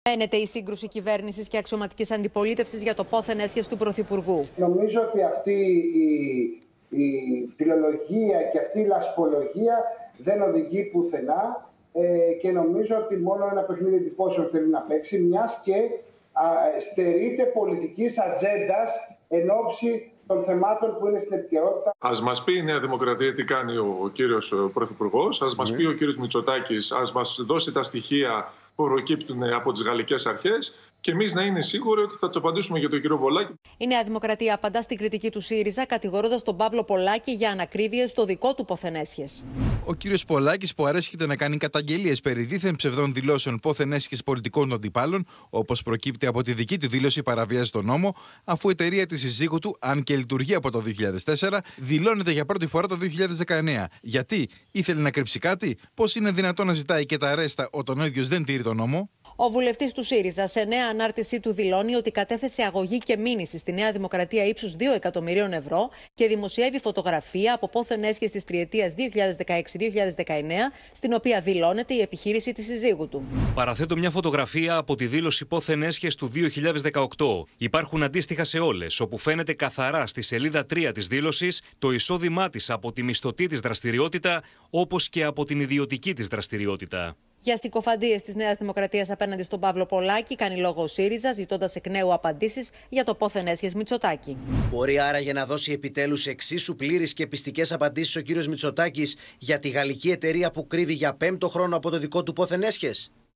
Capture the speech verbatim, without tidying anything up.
Μένεται η σύγκρουση κυβέρνησης και αξιωματικής αντιπολίτευσης για το πόθεν έσχες του Πρωθυπουργού. Νομίζω ότι αυτή η, η φιλολογία και αυτή η λασπολογία δεν οδηγεί πουθενά ε, και νομίζω ότι μόνο ένα παιχνίδι εντυπώσεων θέλει να παίξει, μιας και α, στερείται πολιτικής ατζέντας εν ώψη των θεμάτων που είναι στην επικαιρότητα. Ας μας πει η Νέα Δημοκρατία τι κάνει ο κύριος Πρωθυπουργός, ας μας πει ο κύριος Μητσοτάκης, ας μας δώσει τα στοιχεία που προκύπτουν από τις γαλλικές αρχές και εμείς να είναι σίγουροι ότι θα τους απαντήσουμε για τον κύριο Πολάκη. Η Νέα Δημοκρατία απαντά στην κριτική του ΣΥΡΙΖΑ, κατηγορώντας τον Παύλο Πολάκη για ανακρίβειες στο δικό του πόθεν έσχες. Ο κύριος Πολάκης, που αρέσκεται να κάνει καταγγελίες περί δίθεν ψευδών δηλώσεων πόθεν έσχες πολιτικών αντιπάλων, όπως προκύπτει από τη δική του δήλωση, παραβιάζει τον νόμο, αφού η εταιρεία της συζύγου του, αν και λειτουργεί από το δύο χιλιάδες τέσσερα, δηλώνεται για πρώτη φορά το δύο χιλιάδες δεκαεννέα. Γιατί ήθελε να κρύψει κάτι, πώς είναι δυνατόν να ζητάει και τα αρέστα όταν ο ίδιος δεν τηρεί τον νόμο? Ο βουλευτής του ΣΥΡΙΖΑ σε νέα ανάρτησή του δηλώνει ότι κατέθεσε αγωγή και μήνυση στη Νέα Δημοκρατία ύψους δύο εκατομμυρίων ευρώ και δημοσιεύει φωτογραφία από πόθεν έσχες της τριετίας δύο χιλιάδες δεκαέξι δύο χιλιάδες δεκαεννέα, στην οποία δηλώνεται η επιχείρηση της συζύγου του. Παραθέτω μια φωτογραφία από τη δήλωση πόθεν έσχες του δύο χιλιάδες δεκαοκτώ. Υπάρχουν αντίστοιχα σε όλες, όπου φαίνεται καθαρά στη σελίδα τρία της δήλωσης το εισόδημά της από τη μισθωτή της δραστηριότητα, όπως και από την ιδιωτική της δραστηριότητα. Για συκοφαντίες της Νέας Δημοκρατίας απέναντι στον Παύλο Πολάκη κάνει λόγο ο ΣΥΡΙΖΑ, ζητώντας εκ νέου απαντήσεις για το πόθεν έσχες Μητσοτάκη. Μπορεί άραγε να δώσει επιτέλους εξίσου πλήρεις και πιστικές απαντήσεις ο κύριος Μητσοτάκης για τη γαλλική εταιρεία που κρύβει για πέμπτο χρόνο από το δικό του πόθεν έσχες?